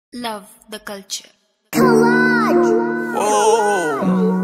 Love the culture. Collage. Whoa.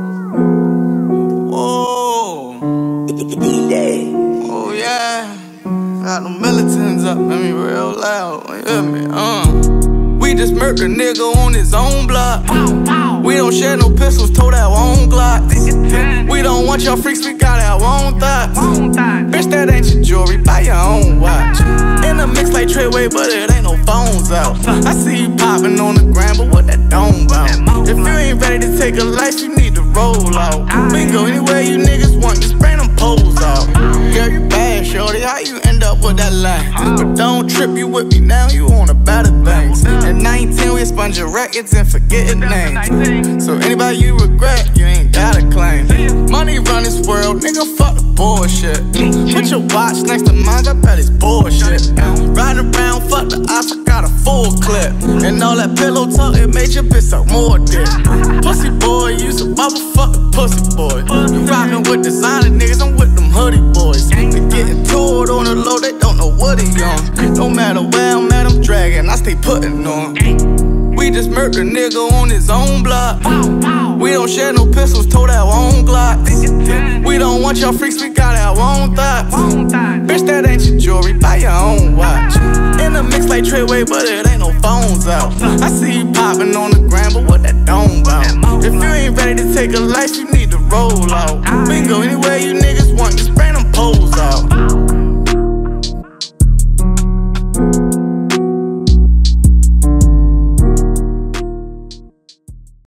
Whoa. D-Day. Oh yeah. Got the militants up, let me real loud. You hear me? We just murked a nigga on his own block. We don't share no pistols, told our own Glocks. We don't want your freaks, we got our own thoughts. Bitch, that ain't your jewelry, buy your own watch. In the mix like Treyway, but it ain't no phones out. I see you popping on the gram, but what that dome bout? If you ain't ready to take a life, you need to roll out. We can go anywhere you niggas want, just bring them poles out. Girl, you bad, shorty, how you end up with that line? But don't trip, you with me now, you on a better things. At 19, we expunge your records and forgetting names. So anybody you regret, you ain't gotta claim. Money run this world, nigga, fuck the bullshit. Put your watch next to mine, I bet it's bullshit. Riding around, fuck the ops, I got a full clip. And all that pillow talk, it made your bitch suck more dick. Pussy boy, you some motherfucking pussy boy. You rockin' with designer niggas, I'm with them hoodie boys. They getting toured on the low, they don't know what he on. No matter where I'm at, I'm dragging, I stay putting on. We just murked a nigga on his own block. We don't share no pistols, told our own Glocks. We don't want your freaks, we got our own thoughts. Bitch, that ain't your jewelry, buy your own watch. In the mix like Treyway, but it ain't no phones out. I see you popping on the gram, but what that dome bout? If you ain't ready to take a life, you need